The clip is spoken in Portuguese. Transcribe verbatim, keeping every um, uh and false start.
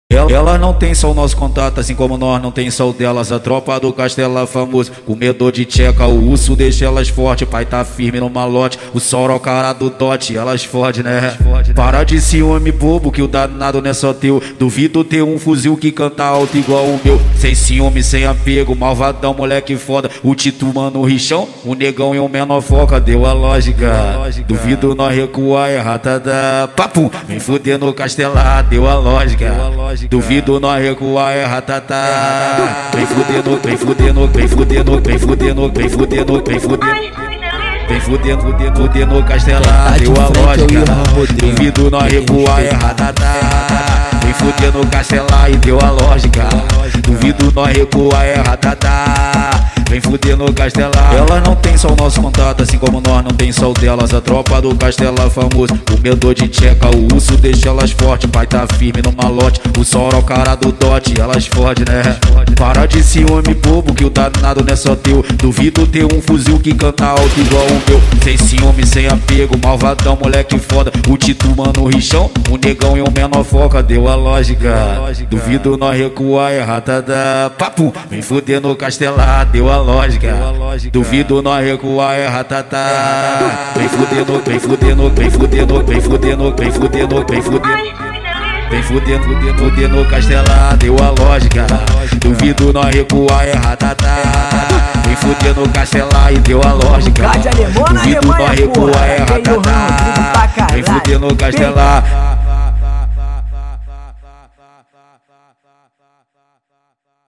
Ela, ela não tem só o nosso contato, assim como nós não tem só o delas. A tropa do Castelo é famoso, comedor de tcheca. O urso deixa elas forte, pai tá firme no malote. O Soro é o cara do dote, elas fode, né? Para de ciúme bobo, que o danado não é só teu. Duvido ter um fuzil que canta alto igual o meu. Sem ciúme, sem apego, malvadão, moleque foda. O Tito, mano, o Richão, o negão e o menor foca. Deu a lógica, duvido nós recuar, é ratada. Papum, vem fuder no Castelar, deu a lógica. Duvido nós recuar, é ratatá. Vem fudendo, vem fudendo, vem fudendo, vem fudendo, vem fudendo, vem fudendo. Vem fudendo, fudendo, fudendo Castelar, deu a lógica. Duvido nós recuar, é ratatá. Vem fudendo Castelar e deu a lógica. Duvido nós recuar, é ratatá. Vem fuder no Castelar. Ela não tem só o nosso contato, assim como nós não tem só o delas. A tropa do Castelo é famoso, comedor de tcheca. O urso deixa elas forte, pai tá firme no malote. O Soro é o cara do dote, elas fode, né? Para de ciúme bobo, que o danado não é só teu. Duvido ter um fuzil que canta alto igual o meu. Sem ciúme, sem apego, malvadão, moleque foda. O Tito, mano, o Richão, o negão e o menor foca. Deu a lógica, duvido nós recuar, é ratada. Papum, vem fuder no Castelar, deu a lógica. Duvido nós recuar, é ratatá. Vem fudendo, vem fudendo, vem fudendo, vem fudendo, vem fudendo, vem fudendo. Vem fudendo, fudendo, fudendo Castelar, deu a lógica. Duvido nós recuar, é ratatá. Vem fudendo Castelar e deu a lógica. Duvido nós recuar, é ratatá. Vem fudendo Castelar.